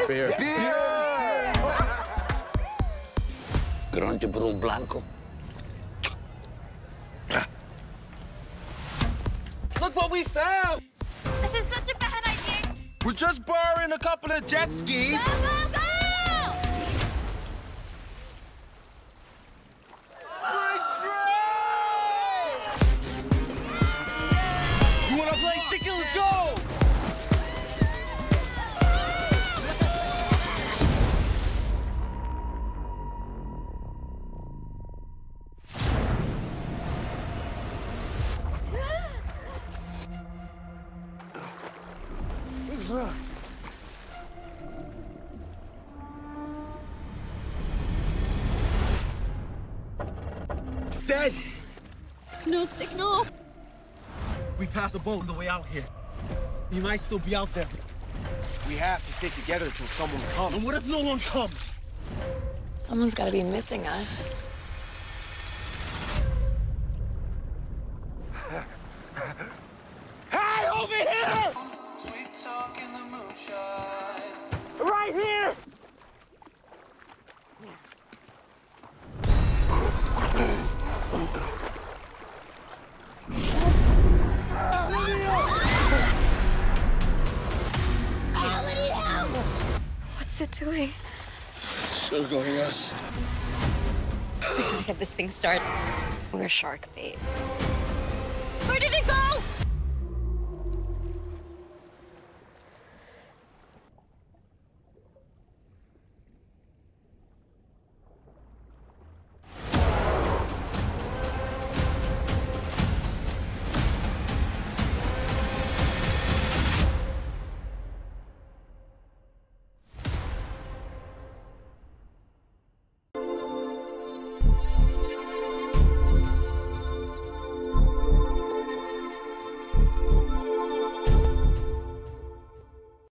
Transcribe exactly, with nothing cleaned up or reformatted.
Beer. Beer! Grande Bruno Blanco. Look what we found! This is such a bad idea. We're just borrowing a couple of jet skis. Go, go, go! You wanna play chicken? Let's go! It's dead. No signal. We passed a boat on the way out here. He might still be out there. We have to stay together until someone comes. And what if no one comes? Someone's got to be missing us. Hey, over here! Right here! What's it doing? Circling us. We gotta get this thing started. We're shark bait. Where did it go?